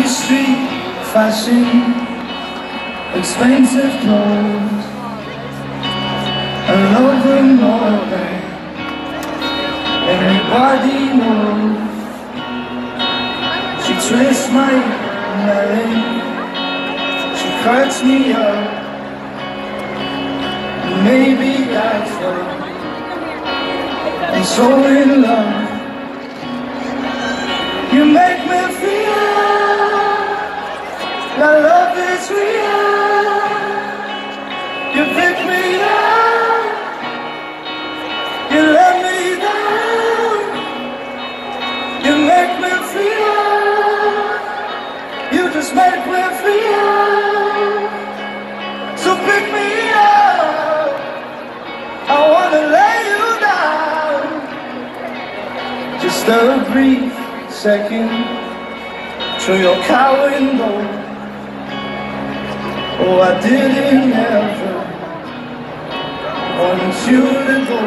High street fashion, expensive clothes, I love them more than anybody knows. She twists my neck, she cuts me up, and maybe that's why I'm so in love. You make me feel that love is real. You pick me up, you let me down. You make me feel, you just make me feel. So pick me up, I wanna lay you down. Just a brief second through your car window. Oh, I didn't ever want you to go.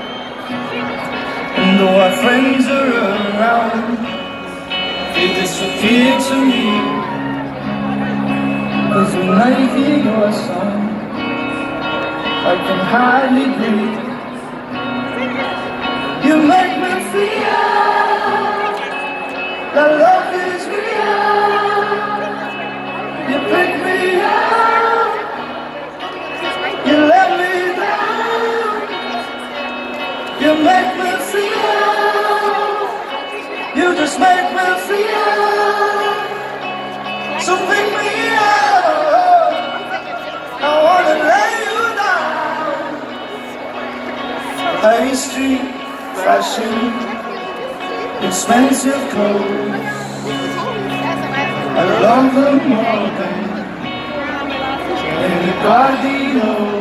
And though our friends are around, they disappear to me. 'Cause when I hear your song, I can hardly breathe. You make me feel that love is real. You pick me up, you let me down. You make me feel, you just make me feel. So pick me up, I wanna lay you down. High street fashion, expensive clothes, I love them more than anybody knows.